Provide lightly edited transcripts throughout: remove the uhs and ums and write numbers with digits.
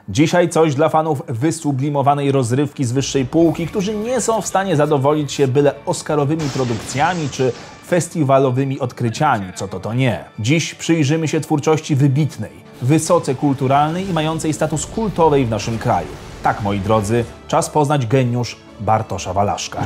Dzisiaj coś dla fanów wysublimowanej rozrywki z wyższej półki, którzy nie są w stanie zadowolić się byle oscarowymi produkcjami czy festiwalowymi odkryciami, co to nie. Dziś przyjrzymy się twórczości wybitnej, wysoce kulturalnej i mającej status kultowej w naszym kraju. Tak, moi drodzy, czas poznać geniusz Bartosza Walaszka.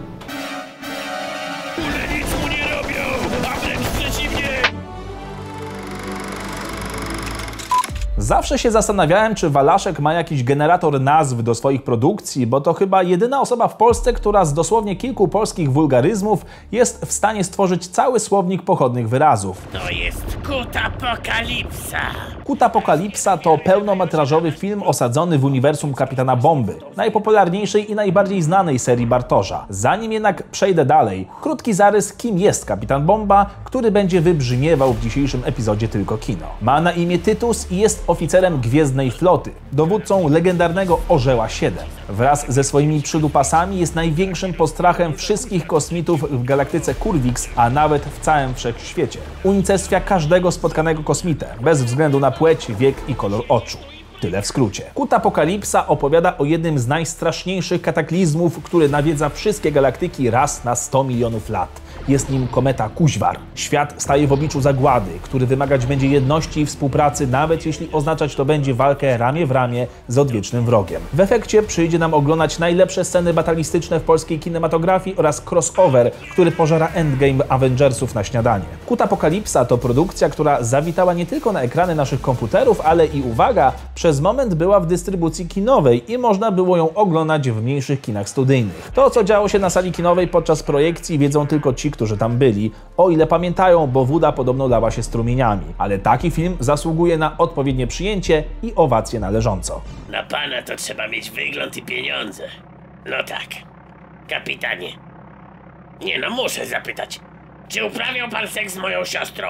Zawsze się zastanawiałem, czy Walaszek ma jakiś generator nazw do swoich produkcji, bo to chyba jedyna osoba w Polsce, która z dosłownie kilku polskich wulgaryzmów jest w stanie stworzyć cały słownik pochodnych wyrazów. To jest Kutapokalipsa. Kutapokalipsa to pełnometrażowy film osadzony w uniwersum Kapitana Bomby, najpopularniejszej i najbardziej znanej serii Bartosza. Zanim jednak przejdę dalej, krótki zarys, kim jest Kapitan Bomba, który będzie wybrzmiewał w dzisiejszym epizodzie Tylko Kino. Ma na imię Tytus i jest oficerem Gwiezdnej Floty, dowódcą legendarnego Orzeła 7. Wraz ze swoimi przydupasami jest największym postrachem wszystkich kosmitów w galaktyce Kurwix, a nawet w całym wszechświecie. Unicestwia każdego spotkanego kosmitę, bez względu na płeć, wiek i kolor oczu. Tyle w skrócie. Kutapokalipsa opowiada o jednym z najstraszniejszych kataklizmów, który nawiedza wszystkie galaktyki raz na 100 milionów lat. Jest nim kometa Kuźwar. Świat staje w obliczu zagłady, który wymagać będzie jedności i współpracy, nawet jeśli oznaczać to będzie walkę ramię w ramię z odwiecznym wrogiem. W efekcie przyjdzie nam oglądać najlepsze sceny batalistyczne w polskiej kinematografii oraz crossover, który pożera Endgame Avengersów na śniadanie. Kutapokalipsa to produkcja, która zawitała nie tylko na ekrany naszych komputerów, ale i, uwaga, przez moment była w dystrybucji kinowej i można było ją oglądać w mniejszych kinach studyjnych. To, co działo się na sali kinowej podczas projekcji, wiedzą tylko ci, którzy tam byli, o ile pamiętają, bo woda podobno lała się strumieniami. Ale taki film zasługuje na odpowiednie przyjęcie i owację należąco. Na pana to trzeba mieć wygląd i pieniądze. No tak, kapitanie. Nie no, muszę zapytać. Czy uprawiał pan seks z moją siostrą?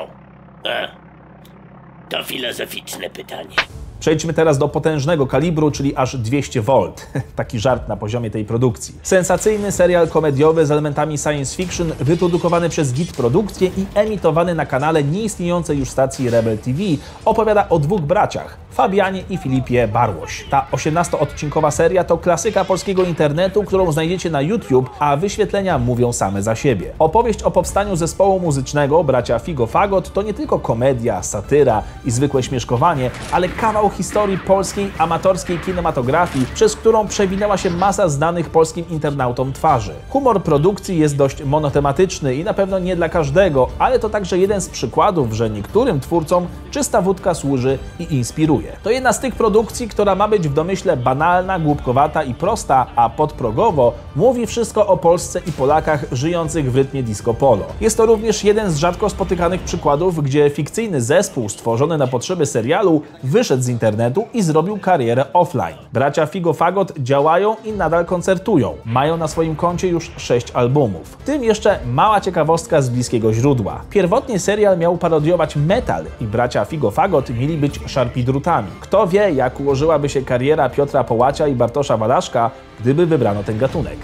To filozoficzne pytanie. Przejdźmy teraz do potężnego kalibru, czyli aż 200 V. Taki żart na poziomie tej produkcji. Sensacyjny serial komediowy z elementami science fiction, wyprodukowany przez Git Produkcje i emitowany na kanale nieistniejącej już stacji Rebel TV, opowiada o dwóch braciach, Fabianie i Filipie Barłoś. Ta 18-odcinkowa seria to klasyka polskiego internetu, którą znajdziecie na YouTube, a wyświetlenia mówią same za siebie. Opowieść o powstaniu zespołu muzycznego bracia Figo Fagot to nie tylko komedia, satyra i zwykłe śmieszkowanie, ale kawał historii polskiej, amatorskiej kinematografii, przez którą przewinęła się masa znanych polskim internautom twarzy. Humor produkcji jest dość monotematyczny i na pewno nie dla każdego, ale to także jeden z przykładów, że niektórym twórcom czysta wódka służy i inspiruje. To jedna z tych produkcji, która ma być w domyśle banalna, głupkowata i prosta, a podprogowo mówi wszystko o Polsce i Polakach żyjących w rytmie disco polo. Jest to również jeden z rzadko spotykanych przykładów, gdzie fikcyjny zespół stworzony na potrzeby serialu wyszedł z internetu i zrobił karierę offline. Bracia Figo Fagot działają i nadal koncertują. Mają na swoim koncie już 6 albumów. W tym jeszcze mała ciekawostka z bliskiego źródła. Pierwotnie serial miał parodiować metal i bracia Figo Fagot mieli być szarpidrutami. Kto wie, jak ułożyłaby się kariera Piotra Połacia i Bartosza Walaszka, gdyby wybrano ten gatunek.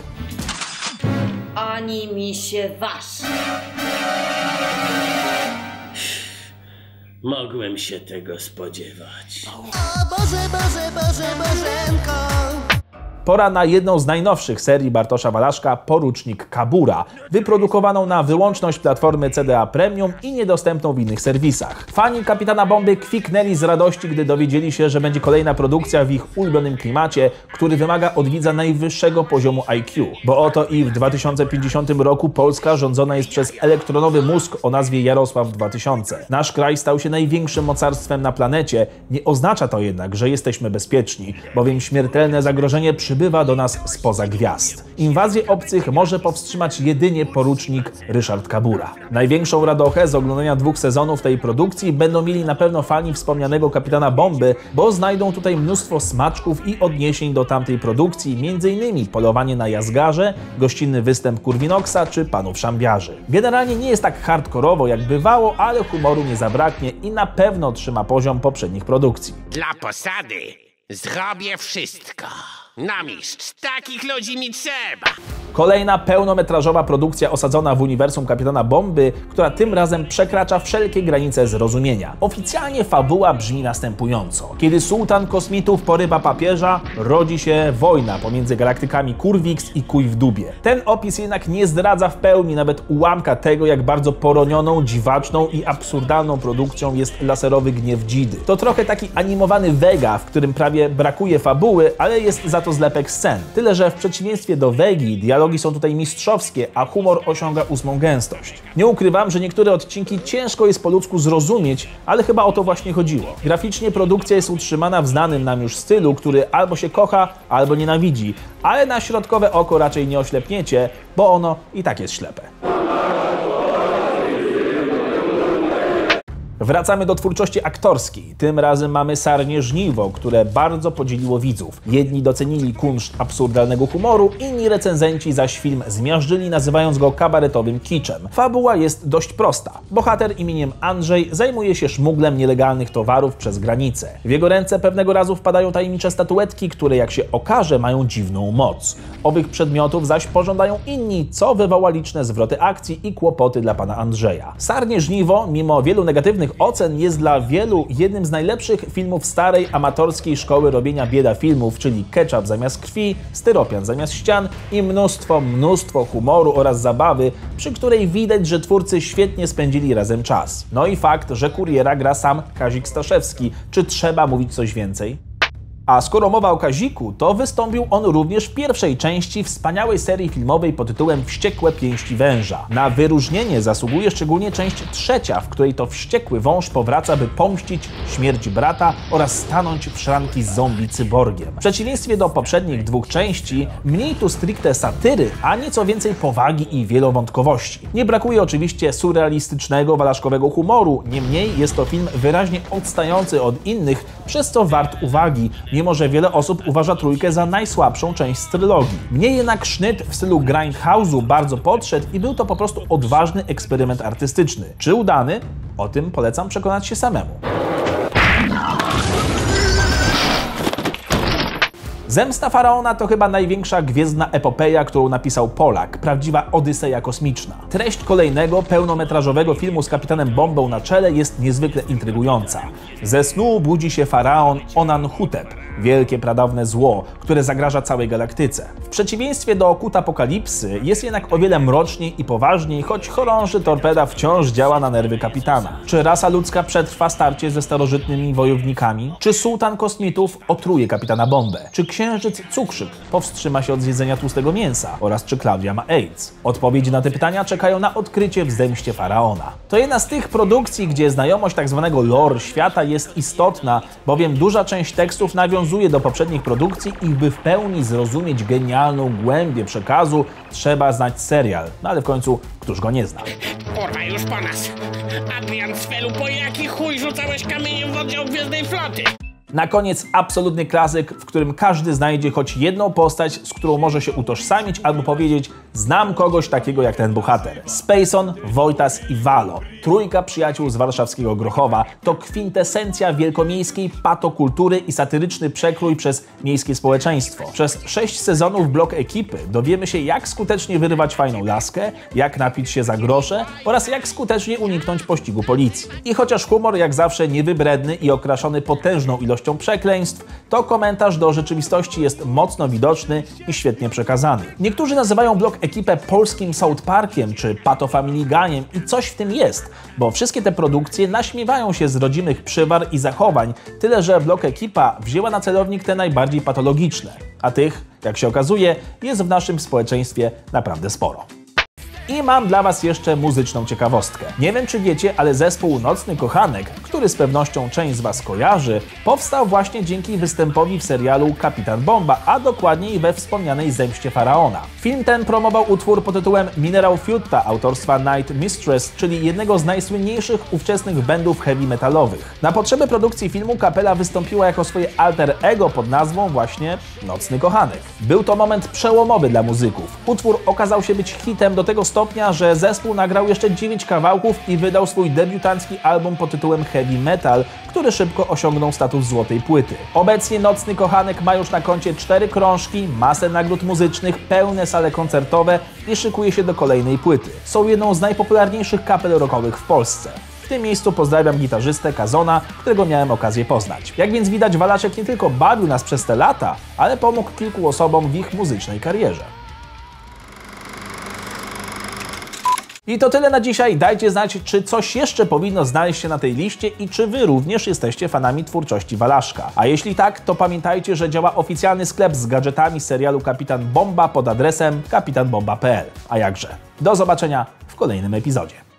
Ani mi się waż. Mogłem się tego spodziewać. O Boże, Boże, Boże, Bożenko. Pora na jedną z najnowszych serii Bartosza Walaszka, Porucznik Kabura, wyprodukowaną na wyłączność platformy CDA Premium i niedostępną w innych serwisach. Fani Kapitana Bomby kwiknęli z radości, gdy dowiedzieli się, że będzie kolejna produkcja w ich ulubionym klimacie, który wymaga od widza najwyższego poziomu IQ. Bo oto i w 2050 roku Polska rządzona jest przez elektronowy mózg o nazwie Jarosław 2000. Nasz kraj stał się największym mocarstwem na planecie. Nie oznacza to jednak, że jesteśmy bezpieczni, bowiem śmiertelne zagrożenie przybywa do nas spoza gwiazd. Inwazję obcych może powstrzymać jedynie porucznik Ryszard Kabura. Największą radochę z oglądania 2 sezonów tej produkcji będą mieli na pewno fani wspomnianego Kapitana Bomby, bo znajdą tutaj mnóstwo smaczków i odniesień do tamtej produkcji, m.in. polowanie na jazgarze, gościnny występ Kurwinoksa czy panów szambiarzy. Generalnie nie jest tak hardkorowo jak bywało, ale humoru nie zabraknie i na pewno trzyma poziom poprzednich produkcji. Dla posady zrobię wszystko. Na mistrz, takich ludzi mi trzeba. Kolejna pełnometrażowa produkcja osadzona w uniwersum Kapitana Bomby, która tym razem przekracza wszelkie granice zrozumienia. Oficjalnie fabuła brzmi następująco. Kiedy sułtan kosmitów porywa papieża, rodzi się wojna pomiędzy galaktykami Kurwix i Kuj w dubie. Ten opis jednak nie zdradza w pełni nawet ułamka tego, jak bardzo poronioną, dziwaczną i absurdalną produkcją jest Laserowy Gniew Dzidy. To trochę taki animowany Vega, w którym prawie brakuje fabuły, ale jest za to zlepek scen. Tyle, że w przeciwieństwie do Vegi dialogi są tutaj mistrzowskie, a humor osiąga 8. gęstość. Nie ukrywam, że niektóre odcinki ciężko jest po ludzku zrozumieć, ale chyba o to właśnie chodziło. Graficznie produkcja jest utrzymana w znanym nam już stylu, który albo się kocha, albo nienawidzi, ale na środkowe oko raczej nie oślepniecie, bo ono i tak jest ślepe. Wracamy do twórczości aktorskiej. Tym razem mamy Sarnie Żniwo, które bardzo podzieliło widzów. Jedni docenili kunszt absurdalnego humoru, inni recenzenci zaś film zmiażdżyli, nazywając go kabaretowym kiczem. Fabuła jest dość prosta. Bohater imieniem Andrzej zajmuje się szmuglem nielegalnych towarów przez granicę. W jego ręce pewnego razu wpadają tajemnicze statuetki, które jak się okaże mają dziwną moc. Owych przedmiotów zaś pożądają inni, co wywoła liczne zwroty akcji i kłopoty dla pana Andrzeja. Sarnie Żniwo, mimo wielu negatywnych ocen, jest dla wielu jednym z najlepszych filmów starej amatorskiej szkoły robienia bieda filmów, czyli ketchup zamiast krwi, styropian zamiast ścian i mnóstwo humoru oraz zabawy, przy której widać, że twórcy świetnie spędzili razem czas. No i fakt, że kuriera gra sam Kazik Staszewski. Czy trzeba mówić coś więcej? A skoro mowa o Kaziku, to wystąpił on również w pierwszej części wspaniałej serii filmowej pod tytułem Wściekłe pięści węża. Na wyróżnienie zasługuje szczególnie część trzecia, w której to wściekły wąż powraca, by pomścić śmierć brata oraz stanąć w szranki z zombie cyborgiem. W przeciwieństwie do poprzednich dwóch części, mniej tu stricte satyry, a nieco więcej powagi i wielowątkowości. Nie brakuje oczywiście surrealistycznego, walaszkowego humoru, niemniej jest to film wyraźnie odstający od innych, przez co wart uwagi, mimo że wiele osób uważa trójkę za najsłabszą część z trylogii. Mnie jednak sznyt w stylu Grindhouse'u bardzo podszedł i był to po prostu odważny eksperyment artystyczny. Czy udany? O tym polecam przekonać się samemu. Zemsta Faraona to chyba największa gwiezdna epopeja, którą napisał Polak, prawdziwa odyseja kosmiczna. Treść kolejnego, pełnometrażowego filmu z Kapitanem Bombą na czele jest niezwykle intrygująca. Ze snu budzi się faraon Onanhutep, wielkie pradawne zło, które zagraża całej galaktyce. W przeciwieństwie do Kut Apokalipsy jest jednak o wiele mroczniej i poważniej, choć chorąży torpeda wciąż działa na nerwy kapitana. Czy rasa ludzka przetrwa starcie ze starożytnymi wojownikami? Czy sułtan kosmitów otruje kapitana Bombę? Czy księżyc Cukrzyk powstrzyma się od zjedzenia tłustego mięsa? Oraz czy Klaudia ma AIDS? Odpowiedzi na te pytania czekają na odkrycie w Zemście Faraona. To jedna z tych produkcji, gdzie znajomość tzw. lore świata jest istotna, bowiem duża część tekstów nawiązuje do poprzednich produkcji i by w pełni zrozumieć genialną głębię przekazu, trzeba znać serial. No ale w końcu, któż go nie zna? Kurwa, już po nas. Adrian Sfelu, po jaki chuj rzucałeś kamieniem w oddział Gwiezdnej Floty? Na koniec absolutny klasyk, w którym każdy znajdzie choć jedną postać, z którą może się utożsamić albo powiedzieć: znam kogoś takiego jak ten bohater. Spacon, Wojtas i Valo, trójka przyjaciół z warszawskiego Grochowa, to kwintesencja wielkomiejskiej patokultury i satyryczny przekrój przez miejskie społeczeństwo. Przez 6 sezonów blok ekipy dowiemy się, jak skutecznie wyrywać fajną laskę, jak napić się za grosze oraz jak skutecznie uniknąć pościgu policji. I chociaż humor jak zawsze niewybredny i okraszony potężną ilością przekleństw, to komentarz do rzeczywistości jest mocno widoczny i świetnie przekazany. Niektórzy nazywają blok ekipę polskim South Parkiem czy Pato Family Guy'em i coś w tym jest, bo wszystkie te produkcje naśmiewają się z rodzimych przywar i zachowań, tyle że blok ekipa wzięła na celownik te najbardziej patologiczne, a tych, jak się okazuje, jest w naszym społeczeństwie naprawdę sporo. I mam dla Was jeszcze muzyczną ciekawostkę. Nie wiem, czy wiecie, ale zespół Nocny Kochanek, który z pewnością część z Was kojarzy, powstał właśnie dzięki występowi w serialu Kapitan Bomba, a dokładniej we wspomnianej Zemście Faraona. Film ten promował utwór pod tytułem Mineral Fiutta autorstwa Night Mistress, czyli jednego z najsłynniejszych ówczesnych bandów heavy metalowych. Na potrzeby produkcji filmu kapela wystąpiła jako swoje alter ego pod nazwą właśnie Nocny Kochanek. Był to moment przełomowy dla muzyków. Utwór okazał się być hitem do tego stopnia, stopnia, że zespół nagrał jeszcze 9 kawałków i wydał swój debiutancki album pod tytułem Heavy Metal, który szybko osiągnął status złotej płyty. Obecnie Nocny Kochanek ma już na koncie 4 krążki, masę nagród muzycznych, pełne sale koncertowe i szykuje się do kolejnej płyty. Są jedną z najpopularniejszych kapel rockowych w Polsce. W tym miejscu pozdrawiam gitarzystę Kazona, którego miałem okazję poznać. Jak więc widać, Walaszek nie tylko bawił nas przez te lata, ale pomógł kilku osobom w ich muzycznej karierze. I to tyle na dzisiaj. Dajcie znać, czy coś jeszcze powinno znaleźć się na tej liście i czy wy również jesteście fanami twórczości Walaszka. A jeśli tak, to pamiętajcie, że działa oficjalny sklep z gadżetami z serialu Kapitan Bomba pod adresem kapitanbomba.pl. A jakże. Do zobaczenia w kolejnym epizodzie.